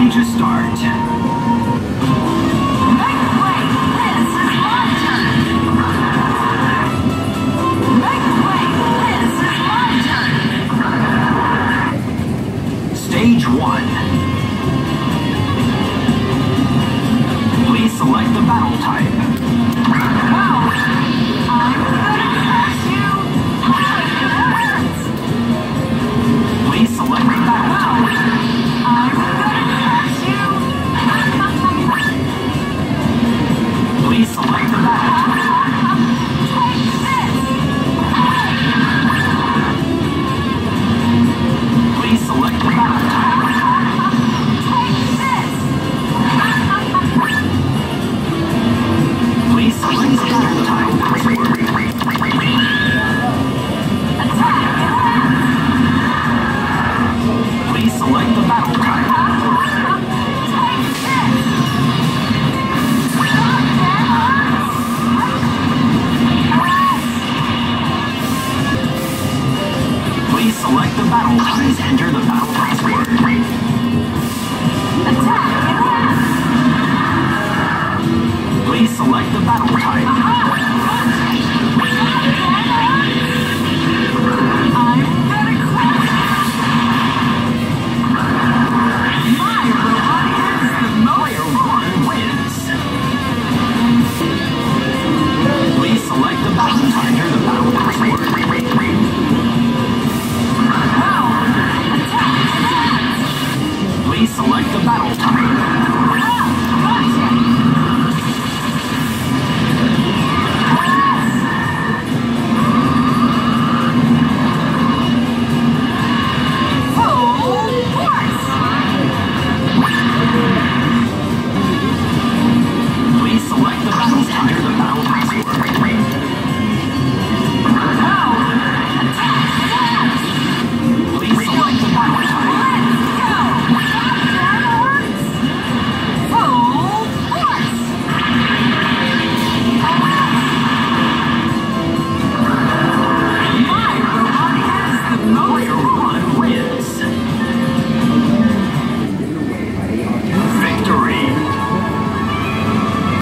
ready to start. Make way! This is my turn! Make way! This is my turn! Stage 1. Please select the battle type. Wow! I'm gonna crush you! Please select the battle type. I'm gonna crush you! Please select the battle type. Take this! Please select the battle type. Take this! Please select the battle type. Attack! Please select the battle type. Take this! Please select the battle type. Please enter the battle password. Attack! Please select the battle type. I'm gonna crush you! My robot is the Player 1 wins. Please select the battle type. Enter the battle password. Wow! Attack! Please select the battle type.